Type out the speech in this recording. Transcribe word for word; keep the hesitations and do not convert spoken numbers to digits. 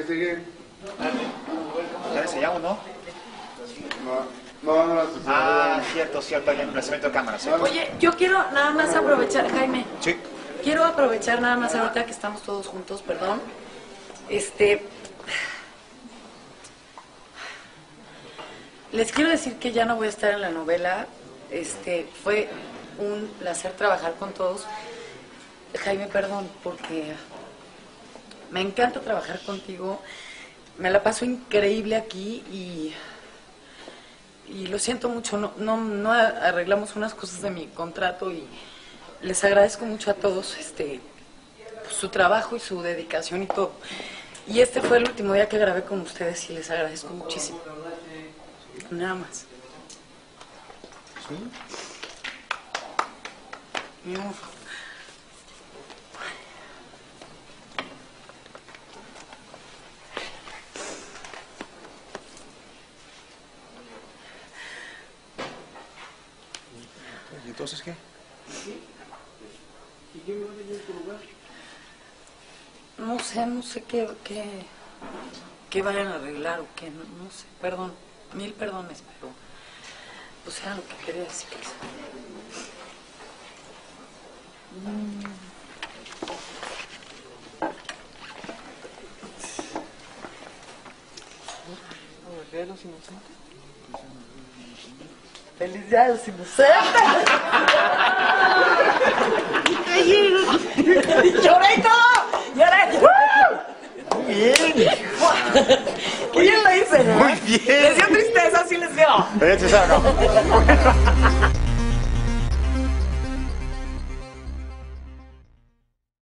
que sigue. ¿Ya enseñamos, no? No, no, no, no. Ah, cierto, cierto, hay un emplazamiento de cámara, ¿cierto? Oye, yo quiero nada más aprovechar, Jaime. Sí. Quiero aprovechar nada más ahorita que estamos todos juntos, perdón. Este... Les quiero decir que ya no voy a estar en la novela. Este, fue un placer trabajar con todos. Jaime, perdón, porque me encanta trabajar contigo. Me la paso increíble aquí y... Y lo siento mucho, no, no, no arreglamos unas cosas de mi contrato y les agradezco mucho a todos este, pues, su trabajo y su dedicación y todo. Y este fue el último día que grabé con ustedes y les agradezco muchísimo. Nada más. ¿Sí? No. ¿Y entonces qué? ¿Y quién va a venir en tu lugar? No sé, no sé qué, qué, qué vayan a arreglar o qué, no, no sé, perdón, mil perdones, pero pues era lo que quería decir. Mm. ¿Feliz día de los inocentes? ¡Feliz día de los inocentes! ¡Lloré y todo! ¡Lloré! Muy bien. ¡Qué bien lo hice! Muy bien. ¿Les dio tristeza? Sí les dio. ¿Les dio tristeza o no?